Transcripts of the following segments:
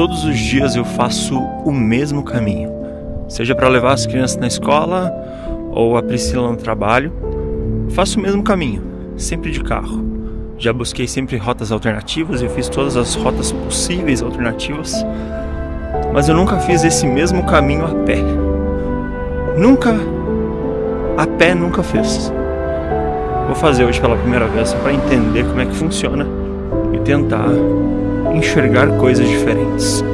todos os dias eu faço o mesmo caminho. Seja para levar as crianças na escola ou a Priscila no trabalho, faço o mesmo caminho, sempre de carro. Já busquei sempre rotas alternativas, eu fiz todas as rotas possíveis alternativas, mas eu nunca fiz esse mesmo caminho a pé. A pé nunca fiz. Vou fazer hoje pela primeira vez só para entender como é que funciona e tentar enxergar coisas diferentes.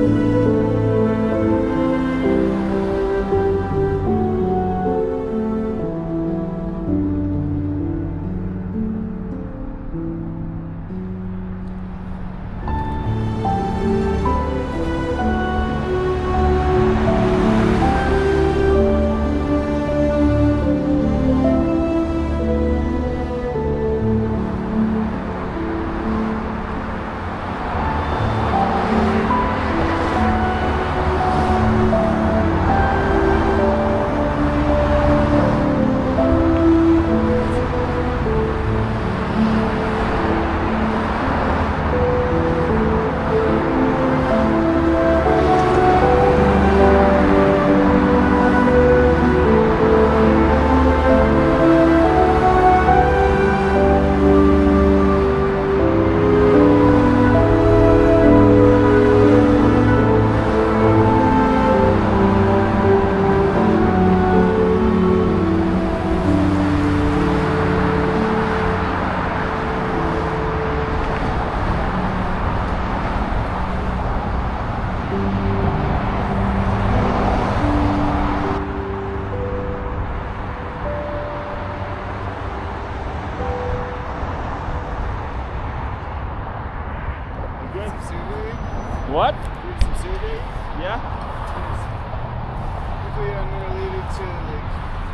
What? Doing some survey? Yeah. Hopefully I'm related to like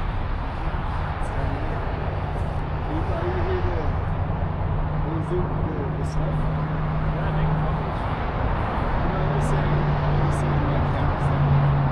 can you probably hear the stuff? Yeah, I think No, I'm just saying my camera stuff.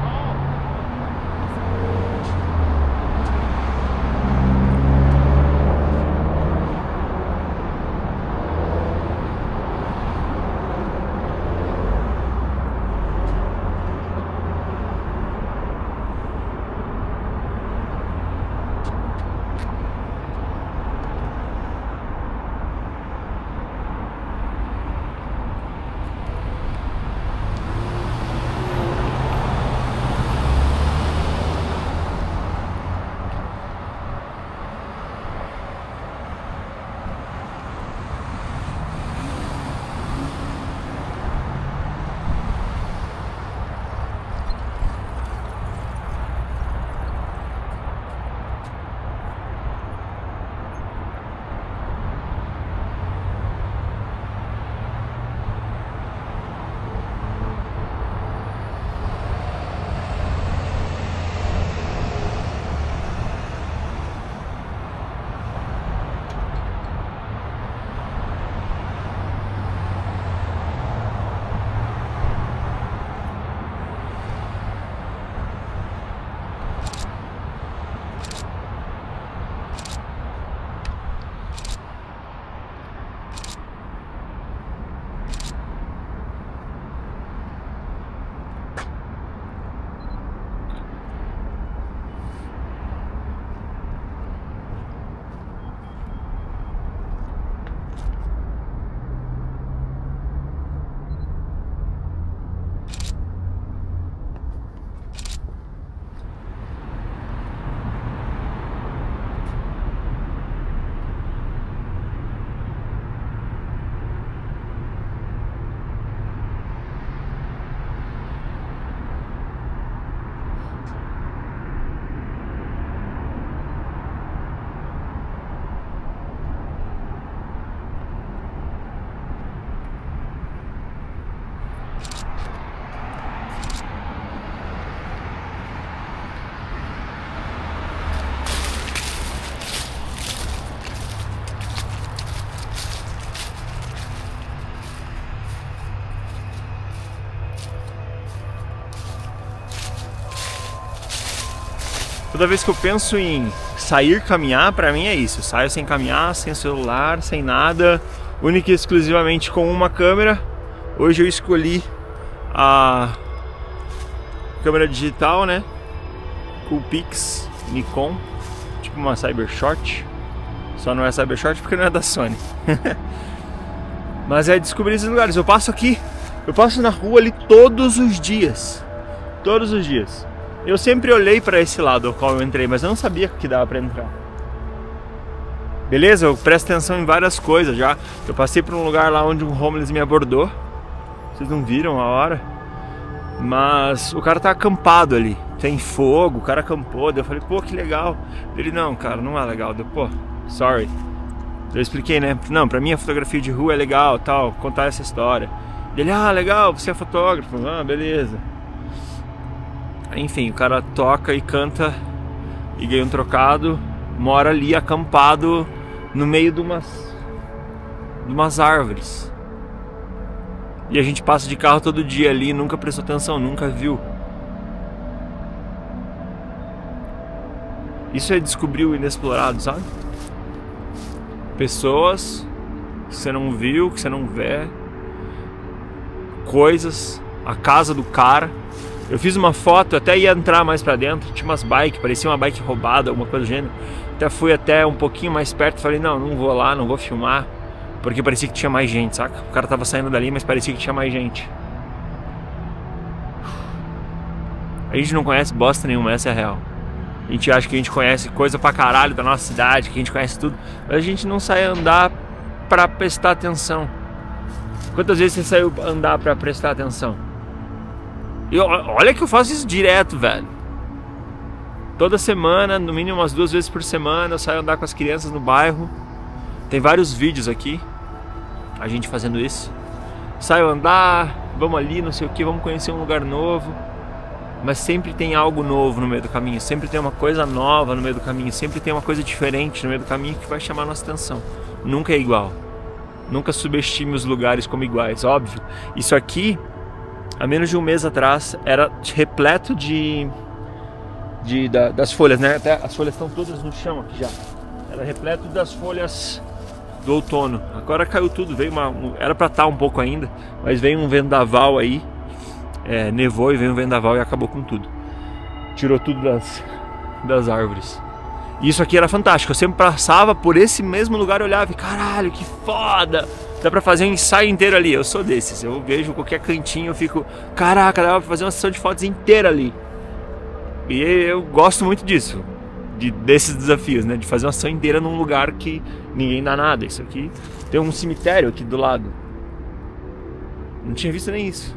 Toda vez que eu penso em sair caminhar, pra mim é isso. Eu saio sem caminhar, sem celular, sem nada, única e exclusivamente com uma câmera. Hoje eu escolhi a câmera digital, né? Coolpix Nikon, tipo uma Cybershot. Só não é Cybershot porque não é da Sony. Mas é descobrir esses lugares. Eu passo aqui, eu passo na rua ali todos os dias. Todos os dias. Eu sempre olhei para esse lado ao qual eu entrei, mas eu não sabia que dava para entrar. Beleza? Eu presto atenção em várias coisas já. Eu passei por um lugar lá onde um homeless me abordou. Vocês não viram a hora? Mas o cara tá acampado ali. Tem fogo, o cara acampou. Daí eu falei, pô, que legal. Ele, não, cara, não é legal. Daí, pô, sorry. Eu expliquei, né? Não, pra mim a fotografia de rua é legal, tal, contar essa história. Ele, ah, legal, você é fotógrafo. Ah, beleza. Enfim, o cara toca e canta e ganha um trocado. Mora ali acampado no meio de umas árvores. E a gente passa de carro todo dia ali, nunca prestou atenção, nunca viu. Isso é descobrir o inexplorado, sabe? Pessoas que você não viu, que você não vê. Coisas, a casa do cara. Eu fiz uma foto, até ia entrar mais pra dentro, tinha umas bikes, parecia uma bike roubada, alguma coisa do gênero. Até fui até um pouquinho mais perto, falei, não, não vou lá, não vou filmar. Porque parecia que tinha mais gente, saca? O cara tava saindo dali, mas parecia que tinha mais gente. A gente não conhece bosta nenhuma, essa é a real. A gente acha que a gente conhece coisa pra caralho da nossa cidade, que a gente conhece tudo, mas a gente não sai andar pra prestar atenção. Quantas vezes você saiu andar pra prestar atenção? E olha que eu faço isso direto, velho. Toda semana, no mínimo umas 2 vezes por semana, eu saio andar com as crianças no bairro. Tem vários vídeos aqui, a gente fazendo isso. Saio andar, vamos ali, não sei o que, vamos conhecer um lugar novo. Mas sempre tem algo novo no meio do caminho, sempre tem uma coisa nova no meio do caminho, sempre tem uma coisa diferente no meio do caminho que vai chamar a nossa atenção. Nunca é igual. Nunca subestime os lugares como iguais, óbvio. Isso aqui, há menos de um mês atrás, era repleto das folhas, né? Até as folhas estão todas no chão aqui já. Era repleto das folhas do outono. Agora caiu tudo, veio era pra estar um pouco ainda, mas veio um vendaval aí. Nevou e veio um vendaval e acabou com tudo. Tirou tudo das árvores. E isso aqui era fantástico. Eu sempre passava por esse mesmo lugar e olhava e caralho, que foda! Dá pra fazer um ensaio inteiro ali. Eu sou desses. Eu vejo qualquer cantinho, eu fico, caraca, dá pra fazer uma sessão de fotos inteira ali. E eu gosto muito disso. Desses desafios, né? De fazer uma sessão inteira num lugar que ninguém dá nada. Isso aqui tem um cemitério aqui do lado. Não tinha visto nem isso.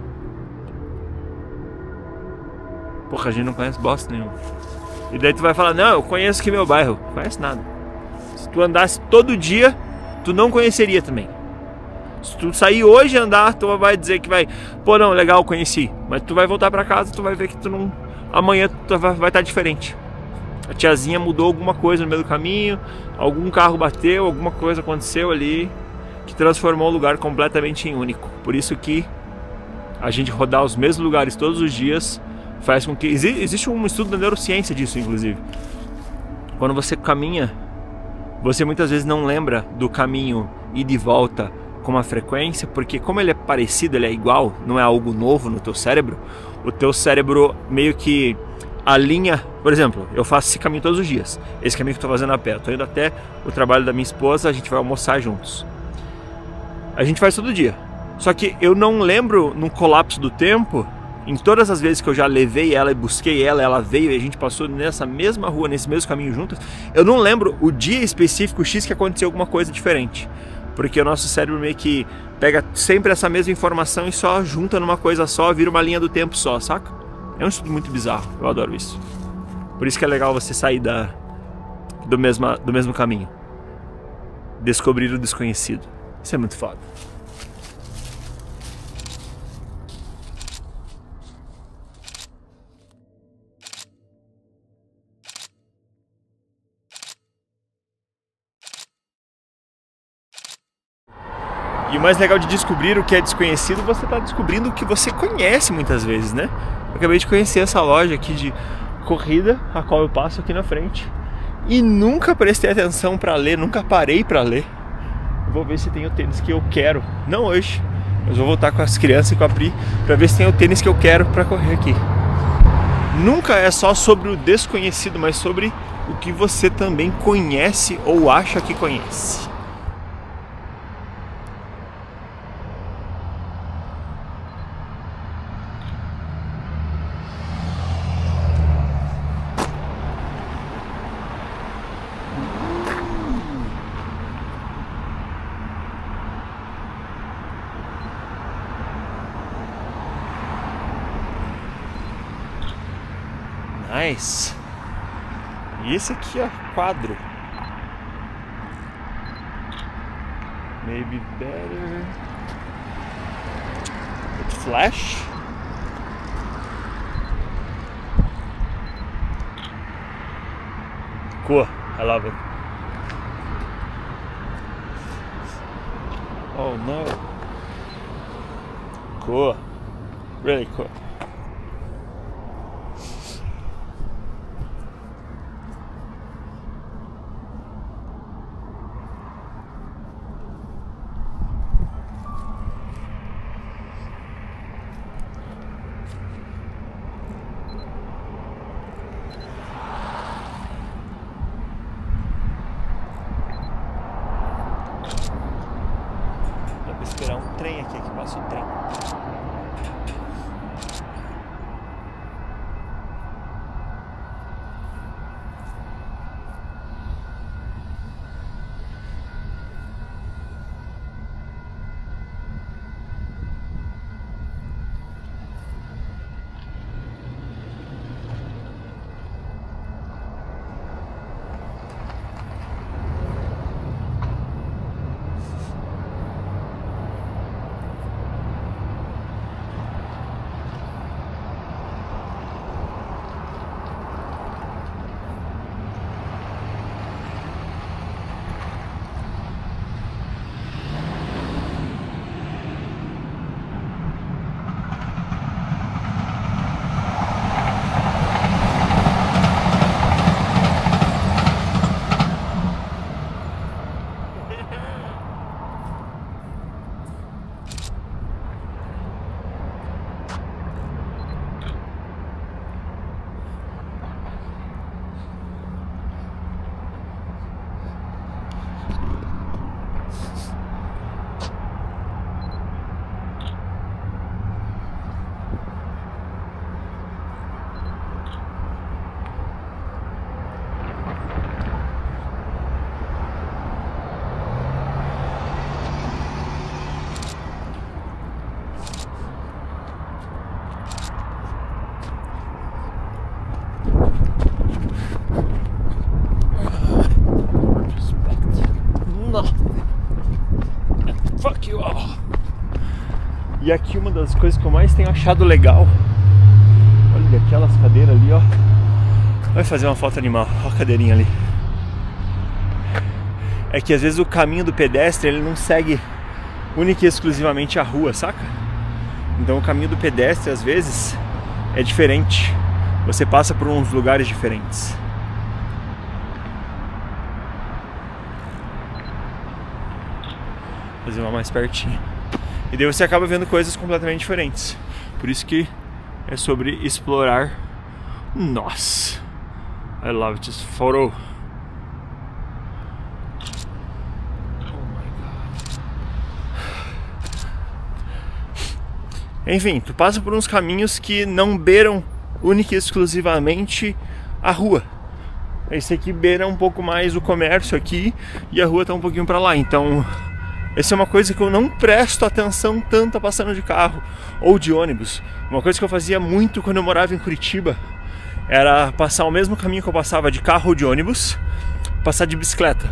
Porra, a gente não conhece bosta nenhuma. E daí tu vai falar, não, eu conheço aqui meu bairro. Não conhece nada. Se tu andasse todo dia, tu não conheceria também. Se tu sair hoje e andar, tu vai dizer que vai, pô, não, legal, conheci. Mas tu vai voltar pra casa, tu vai ver que tu não... Amanhã tu vai estar diferente. A tiazinha mudou alguma coisa no meio do caminho, algum carro bateu, alguma coisa aconteceu ali que transformou o lugar completamente em único. Por isso que a gente rodar os mesmos lugares todos os dias faz com que... Existe um estudo da neurociência disso, inclusive. Quando você caminha, você muitas vezes não lembra do caminho ida e volta com uma frequência, porque como ele é parecido, ele é igual, não é algo novo no teu cérebro, o teu cérebro meio que alinha. Por exemplo, eu faço esse caminho todos os dias, esse caminho que eu estou fazendo a pé, estou indo até o trabalho da minha esposa, a gente vai almoçar juntos. A gente faz todo dia, só que eu não lembro no colapso do tempo, em todas as vezes que eu já levei ela e busquei ela, ela veio e a gente passou nessa mesma rua, nesse mesmo caminho juntos, eu não lembro o dia específico X que aconteceu alguma coisa diferente. Porque o nosso cérebro meio que pega sempre essa mesma informação e só junta numa coisa só, vira uma linha do tempo só, saca? É um estudo muito bizarro, eu adoro isso. Por isso que é legal você sair do mesmo caminho. Descobrir o desconhecido. Isso é muito foda. E o mais legal de descobrir o que é desconhecido, você está descobrindo o que você conhece muitas vezes, né? Eu acabei de conhecer essa loja aqui de corrida, a qual eu passo aqui na frente, e nunca prestei atenção para ler, nunca parei para ler. Vou ver se tem o tênis que eu quero, não hoje, Mas vou voltar com as crianças e com a Pri pra ver se tem o tênis que eu quero pra correr aqui. Nunca é só sobre o desconhecido, mas sobre o que você também conhece ou acha que conhece. Nice. E esse aqui, ó, quadro. Maybe better with flash. Cool. I love it. Oh no. Cool. Really cool. Esperar um trem aqui que passa o trem. Fuck you all. E aqui uma das coisas que eu mais tenho achado legal, olha aquelas cadeiras ali, ó. Vai fazer uma foto animal, olha a cadeirinha ali. É que às vezes o caminho do pedestre ele não segue única e exclusivamente a rua, saca? Então o caminho do pedestre às vezes é diferente. Você passa por uns lugares diferentes. Fazer uma mais pertinho. E daí você acaba vendo coisas completamente diferentes. Por isso que é sobre explorar. Nossa, I love this photo. Enfim, tu passa por uns caminhos que não beiram única e exclusivamente a rua. Esse aqui beira um pouco mais o comércio aqui e a rua tá um pouquinho pra lá. Então essa é uma coisa que eu não presto atenção tanto passando de carro ou de ônibus. Uma coisa que eu fazia muito quando eu morava em Curitiba era passar o mesmo caminho que eu passava de carro ou de ônibus, passar de bicicleta.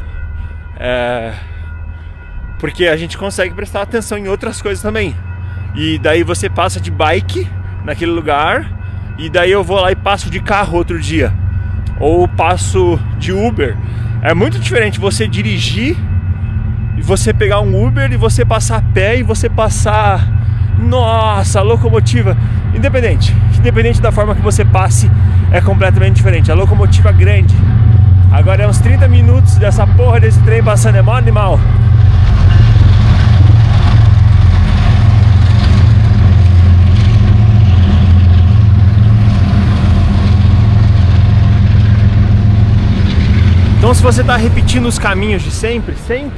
Porque a gente consegue prestar atenção em outras coisas também. E daí você passa de bike naquele lugar, e daí eu vou lá e passo de carro outro dia, ou passo de Uber. É muito diferente você dirigir e você pegar um Uber e você passar a pé e você passar, nossa, a locomotiva, independente da forma que você passe, é completamente diferente. A locomotiva grande, agora é uns 30 minutos dessa porra desse trem passando, é mó animal. se você está repetindo os caminhos de sempre,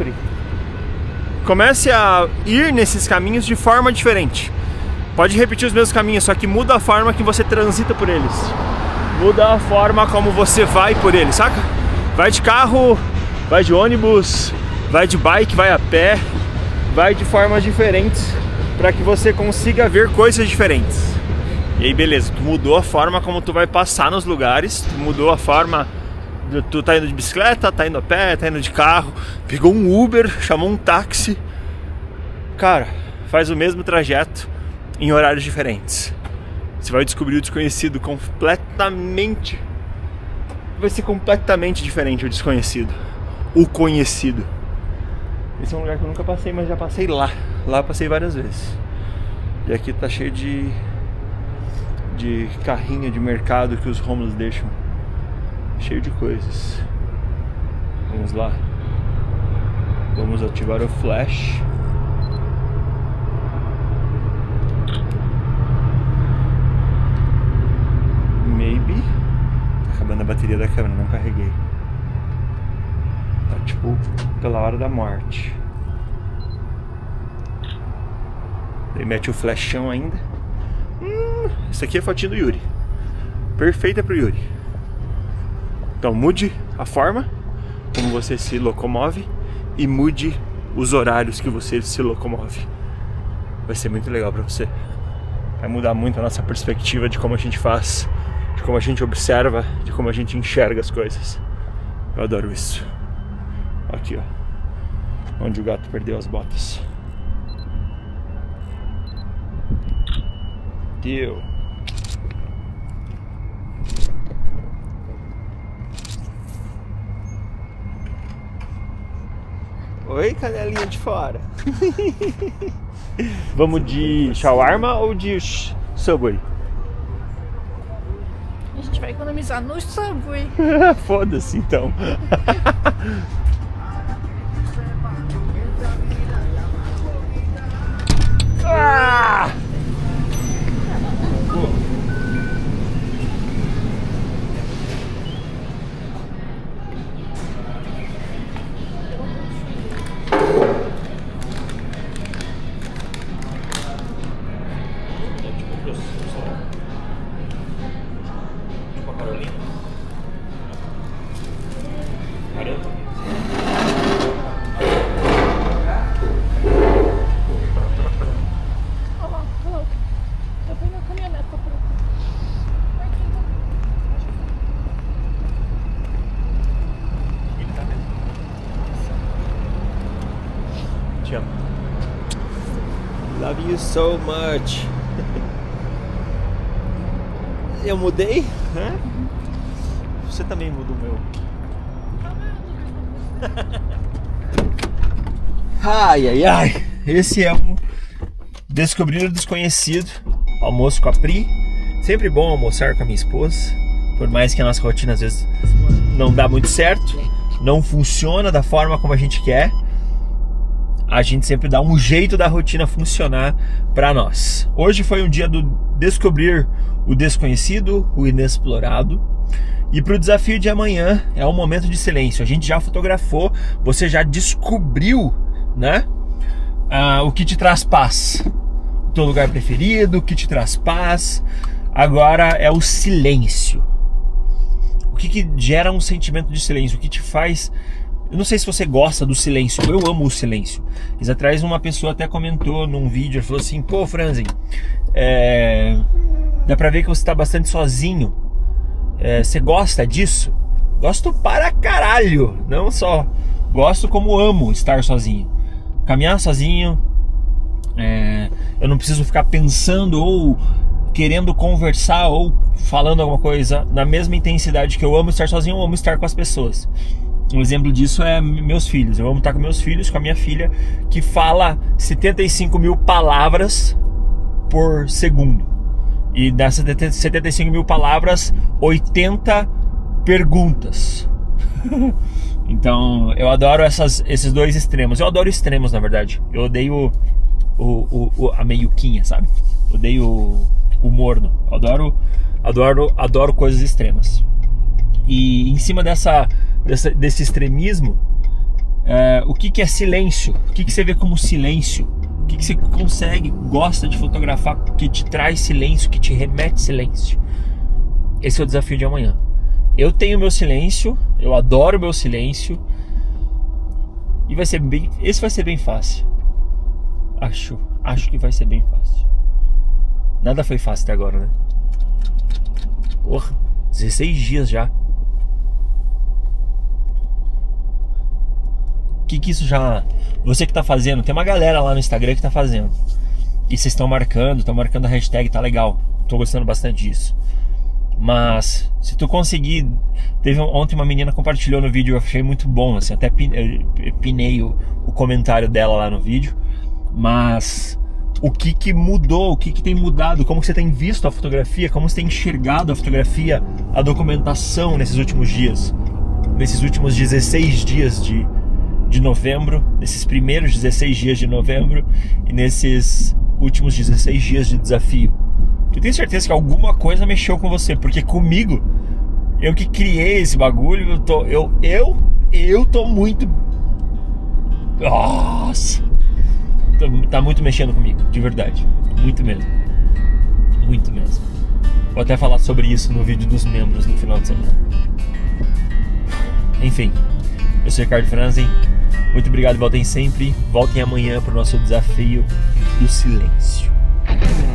comece a ir nesses caminhos de forma diferente. Pode repetir os mesmos caminhos, só que muda a forma que você transita por eles. Muda a forma como você vai por eles, saca? Vai de carro, vai de ônibus, vai de bike, vai a pé, vai de formas diferentes para que você consiga ver coisas diferentes. E aí beleza, tu mudou a forma como tu vai passar nos lugares, tu mudou a forma, tu tá indo de bicicleta, tá indo a pé, tá indo de carro, pegou um Uber, chamou um táxi. Cara, faz o mesmo trajeto em horários diferentes. Você vai descobrir o desconhecido completamente. Vai ser completamente diferente o desconhecido. O conhecido. Esse é um lugar que eu nunca passei, mas já passei lá. Lá eu passei várias vezes. E aqui tá cheio de carrinho de mercado que os homeless deixam. Cheio de coisas. Vamos lá. Vamos ativar o flash. Maybe. Tá acabando a bateria da câmera, não carreguei. Tá tipo pela hora da morte. Daí mete o flashão ainda. Isso aqui é a fotinha do Yuri. Perfeita pro Yuri. Então mude a forma como você se locomove e mude os horários que você se locomove. Vai ser muito legal pra você. Vai mudar muito a nossa perspectiva de como a gente faz, de como a gente observa, de como a gente enxerga as coisas. Eu adoro isso. Aqui, ó, onde o gato perdeu as botas. Deu. Oi, canelinha de fora. Vamos de shawarma ou de Subway? A gente vai economizar no Subway. Foda-se então. Ah! Love you so much. Eu mudei? Hã? Você também muda o meu. Ai, ai, ai. Esse é um Descobrir o Desconhecido. Almoço com a Pri. Sempre bom almoçar com a minha esposa. Por mais que a nossa rotina às vezes não dá muito certo, não funciona da forma como a gente quer, a gente sempre dá um jeito da rotina funcionar para nós. Hoje foi um dia do descobrir o desconhecido, o inexplorado. E para o desafio de amanhã é um momento de silêncio. A gente já fotografou, você já descobriu, né? O que te traz paz. O teu lugar preferido, o que te traz paz. Agora é o silêncio. O que gera um sentimento de silêncio? O que te faz... Eu não sei se você gosta do silêncio, eu amo o silêncio. Dias atrás uma pessoa até comentou num vídeo, falou assim: pô, Franzen, dá pra ver que você está bastante sozinho. Você gosta disso? Gosto para caralho. Não só gosto, como amo estar sozinho. Caminhar sozinho. Eu não preciso ficar pensando ou querendo conversar ou falando alguma coisa na mesma intensidade que eu amo estar sozinho, eu amo estar com as pessoas. Um exemplo disso é meus filhos. Eu amo estar com meus filhos, com a minha filha, que fala 75 mil palavras por segundo. E dessas 75 mil palavras, 80 perguntas. Então, eu adoro esses dois extremos. Eu adoro extremos, na verdade. Eu odeio a meiuquinha, sabe? Eu odeio o morno. Eu adoro coisas extremas. E em cima dessa desse extremismo, o que é silêncio? O que você vê como silêncio? O que você gosta de fotografar, que te traz silêncio, que te remete silêncio? Esse é o desafio de amanhã. Eu tenho meu silêncio, eu adoro meu silêncio, e esse vai ser bem fácil. Acho que vai ser bem fácil. Nada foi fácil até agora, né? Porra, 16 dias já. O que isso já... Você que tá fazendo, tem uma galera lá no Instagram que tá fazendo. E vocês estão marcando a hashtag, tá legal. Tô gostando bastante disso. Mas se tu conseguir... Ontem uma menina compartilhou no vídeo, eu achei muito bom, assim, até pinei o comentário dela lá no vídeo. Mas o que mudou, o que tem mudado, como você tem visto a fotografia, como você tem enxergado a fotografia, a documentação nesses últimos dias, nesses últimos 16 dias de novembro, nesses primeiros 16 dias de novembro e nesses últimos 16 dias de desafio. Eu tenho certeza que alguma coisa mexeu com você, porque comigo, eu que criei esse bagulho, eu tô muito... Nossa! Tá muito mexendo comigo, de verdade. Muito mesmo. Muito mesmo. Vou até falar sobre isso no vídeo dos membros no final de semana. Enfim, eu sou Ricardo Franzen. Muito obrigado, voltem sempre. Voltem amanhã pro nosso desafio do silêncio.